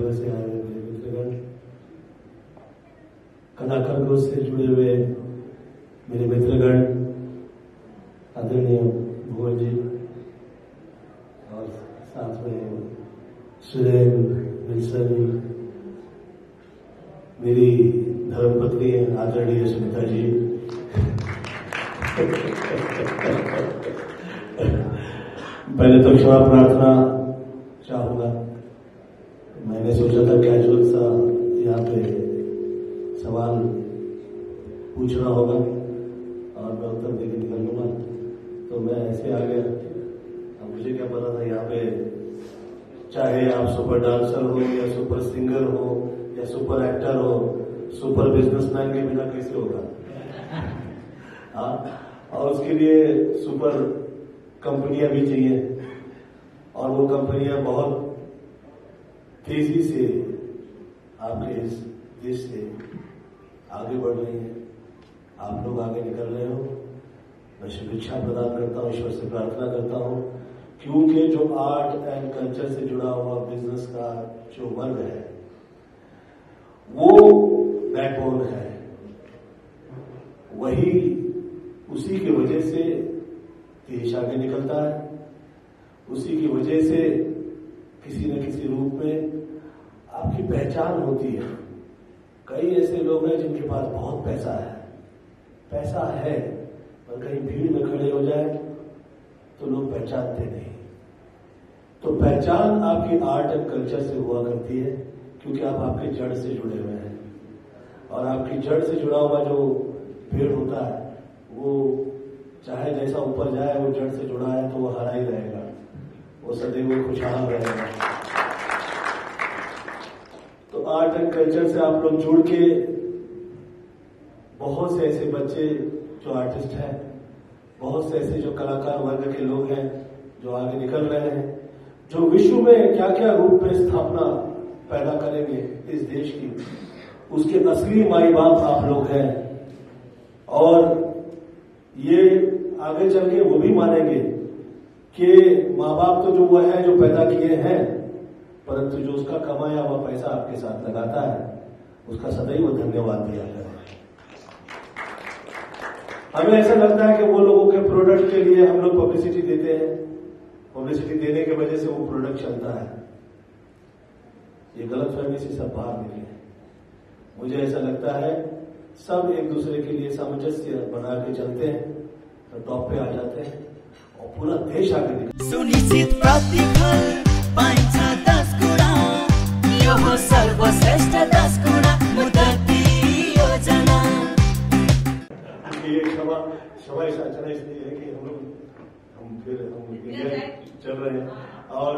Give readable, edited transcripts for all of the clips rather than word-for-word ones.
नगर से आए हुए मेरे मित्रगण, कलाकार ग्रुप से जुड़े हुए मेरे मित्रगण, आदरणीय भुवन जी और साथ में सुरेन विल्सन, मेरी धर्मपत्नी आदरणीय सुनीता जी, पहले तो क्षमा प्रार्थना चाहूंगा। मैंने सोचा था कैजुअल सा यहाँ पे सवाल पूछना होगा और मैं उत्तर देके निकल लूंगा, तो मैं ऐसे आ गया। अब मुझे क्या पता था यहाँ पे चाहे आप सुपर डांसर हो या सुपर सिंगर हो या सुपर एक्टर हो, सुपर बिजनेसमैन के बिना कैसे होगा। हाँ, और उसके लिए सुपर कंपनियां भी चाहिए और वो कंपनियां बहुत तेजी से आपके इस देश से आगे बढ़ रही हैं। आप लोग आगे निकल रहे हो, मैं शुभेच्छा प्रदान करता हूँ, ईश्वर से प्रार्थना करता हूँ, क्योंकि जो आर्ट एंड कल्चर से जुड़ा हुआ बिजनेस का जो वर्ग है वो बैकबोन है, वही उसी की वजह से देश आगे निकलता है, उसी की वजह से किसी न किसी रूप में आपकी पहचान होती है। कई ऐसे लोग हैं जिनके पास बहुत पैसा है पर कहीं भीड़ में खड़े हो जाए तो लोग पहचानते नहीं। तो पहचान आपकी आर्ट एंड कल्चर से हुआ करती है, क्योंकि आप आपके जड़ से जुड़े हुए हैं और आपकी जड़ से जुड़ा हुआ जो पेड़ होता है वो चाहे जैसा ऊपर जाए, वो जड़ से जुड़ा है तो वो हरा ही रहेगा, वो सदैव खुशहाल रहेगा। तो आर्ट एंड कल्चर से आप लोग जुड़ के बहुत से ऐसे बच्चे जो आर्टिस्ट हैं, बहुत से ऐसे जो कलाकार वर्ग के लोग हैं जो आगे निकल रहे हैं, जो विश्व में क्या क्या रूप में स्थापना पैदा करेंगे इस देश की, उसके असली माई बाप आप लोग हैं। और ये आगे चल के वो भी मानेंगे कि माँ बाप तो जो वो है जो पैदा किए हैं, परंतु जो उसका कमाया हुआ पैसा आपके साथ लगाता है उसका सदैव धन्यवाद दिया जाए। हमें ऐसा लगता है कि वो लोगों के प्रोडक्ट के लिए हम लोग पब्लिसिटी देते हैं, पब्लिसिटी देने की वजह से वो प्रोडक्ट चलता है। ये गलतफहमी से सब बाहर निकले। मुझे ऐसा लगता है सब एक दूसरे के लिए सामंजस्य बना के चलते हैं तो टॉप पे आ जाते हैं और पूरा देश आगे निकलता है। सुनिश्चित प्रतिफल पाइन्छ 10 गुणा, यो हो सर्वश्रेष्ठ 10 गुणा मुदती योजना। ये क्षमा याचना इसलिए है कि हम चल रहे हैं और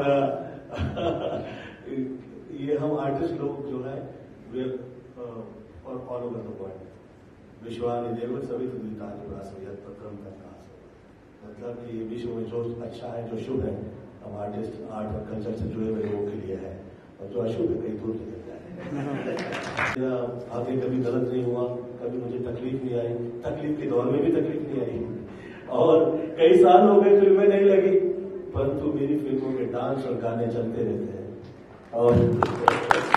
ये हम आर्टिस्ट लोग जो है वे और ऑल ओवर द वर्ल्ड विश्वानि देव सभी तुदितानि प्रासयत पत्रम तन्नास, मतलब कि ये विश्व में जो अच्छा है, जो शुभ है, हम आर्टिस्ट आर्ट और कल्चर से जुड़े हुए लोगों के लिए है, और जो अशुभ है कहीं दूर निकल जाए। आगे कभी गलत नहीं हुआ, कभी मुझे तकलीफ नहीं आई, तकलीफ के दौर में भी तकलीफ नहीं आई, और कई साल हो गए फिल्में नहीं लगी, परंतु मेरी फिल्मों के डांस और गाने चलते रहते हैं। और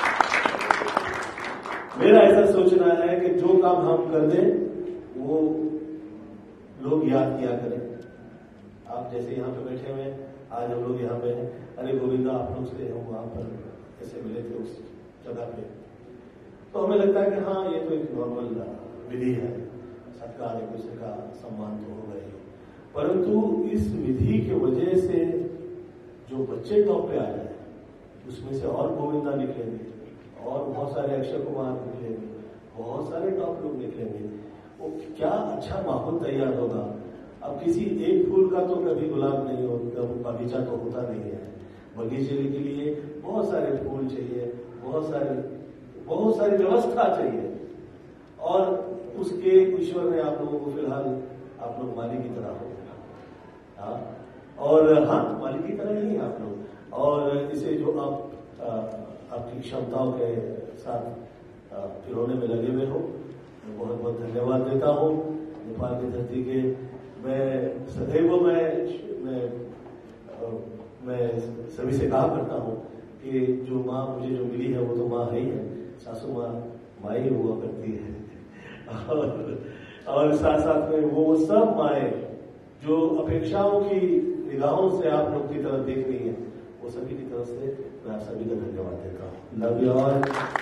मेरा ऐसा सोचना है कि जो काम हम कर दें वो लोग याद किया करें। आप जैसे यहाँ पे बैठे हुए हैं, आज हम लोग यहाँ पे हैं, अरे गोविंदा आप लोग से हम वहां पर ऐसे मिले थे उस जगह पे, तो हमें लगता है कि हाँ ये तो एक नॉर्मल विधि है, सबका एक दूसरे का सम्मान तो होगा ही, परंतु इस विधि की वजह से जो बच्चे टॉप पे आ जाए उसमें से और गोविंदा निकलेंगे और बहुत सारे अक्षय कुमार निकलेंगे, बहुत सारे टॉप लोग निकलेंगे, वो क्या अच्छा माहौल तैयार होगा। अब किसी एक फूल का तो कभी गुलाब नहीं होता, बगीचा तो होता नहीं है, बगीचे के लिए बहुत सारे फूल चाहिए, बहुत सारी व्यवस्था चाहिए, और उसके ईश्वर ने आप लोगों को फिलहाल आप लोग माली की तरह हो, हाँ, और हाँ माली की तरह ही आप लोग, और इसे जो आप आपकी क्षमताओं के साथ पिरोने में लगे हुए हो, मैं बहुत बहुत धन्यवाद देता हूँ नेपाल की धरती के। मैं सदैव मैं सभी से कहा करता हूँ कि कि जो माँ मुझे जो मिली है वो तो माँ है ही है, सासू माँ माँ ही हुआ करती है। और साथ साथ में वो सब माएँ जो अपेक्षाओं की निगाहों से आप लोग की तरफ देख रही हैं, वो सभी की तरफ से मैं आप सभी का धन्यवाद देता हूँ। Love you all.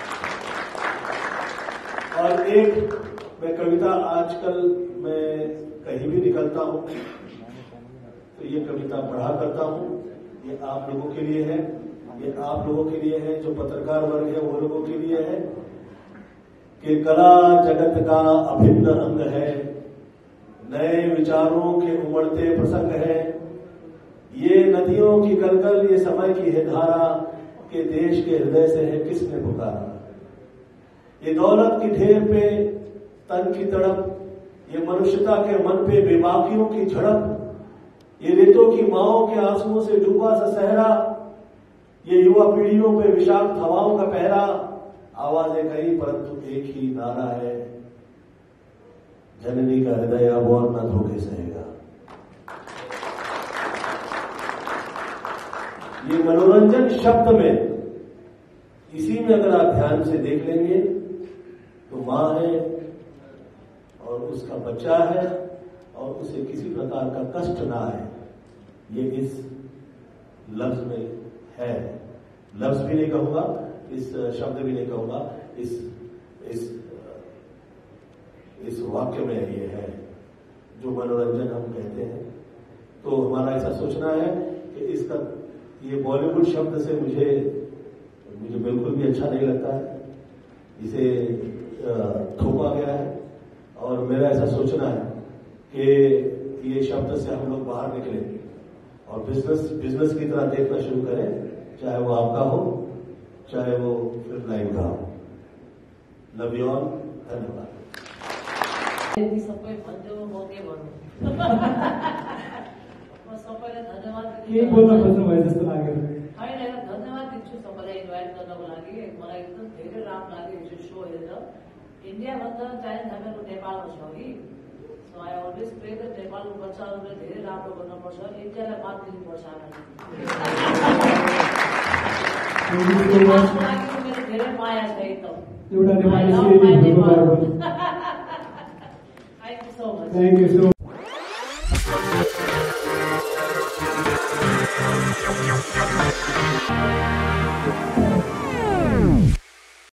और एक मैं कविता आजकल मैं कहीं भी निकलता हूँ तो ये कविता पढ़ा करता हूँ। ये आप लोगों के लिए है, ये आप लोगों के लिए है, जो पत्रकार वर्ग है वो लोगों के लिए है कि कला जगत का अभिन्न अंग है, नए विचारों के उमड़ते प्रसंग है, ये नदियों की कलकल, ये समय की है धारा के देश के हृदय से है किसने पुकारा। ये दौलत की ढेर पे तन की तड़प, ये मनुष्यता के मन पे बेबाकियों की झड़प, ये रेतों की माओं के आंसुओं से डूबा सा सहरा, ये युवा पीढ़ियों पे विषाक्त हवाओं का पहरा। आवाजें कई परंतु एक ही नारा है, जननी का हृदय अब और न धोखे सहेगा। ये मनोरंजन शब्द में, इसी में अगर आप ध्यान से देख लेंगे तो मां है और उसका बच्चा है और उसे किसी प्रकार का कष्ट ना है, ये इस लफ्ज में है। लफ्ज भी नहीं कहूंगा, इस शब्द भी नहीं कहूंगा, इस वाक्य में ये है जो मनोरंजन हम कहते हैं। तो हमारा ऐसा सोचना है कि इसका ये बॉलीवुड शब्द से मुझे बिल्कुल भी अच्छा नहीं लगता है, इसे थोपा गया है। और मेरा ऐसा सोचना है कि ये शब्द से हम लोग बाहर निकले और बिजनेस की तरह देखना शुरू करें, चाहे वो आपका हो चाहे वो फिल्म लाइन का हो। लव यू ऑल, धन्यवाद। सबै भन्देऊ म के भन्नु म सबैलाई धन्यवाद के बोल्न खोज्नु भयो जस्तो लाग्यो। होइन धन्यवाद दिन्छु सबैलाई इन्भाइट गर्नको लागि। मलाई एकदम धेरै राम्रो लाग्यो यो सो हेरेर। इन्डियाभन्दा चाइना हामीहरू नेपालमा छौँ कि, so I always pray the नेपालको बच्चाहरूले धेरै राम्रो गर्नुपर्छ, इन्डियालाई मात दिनुपर्छ हामी। मेरो धेरै माया छ एकदम। एउटा Nepali Thank you so much. Thank you so much.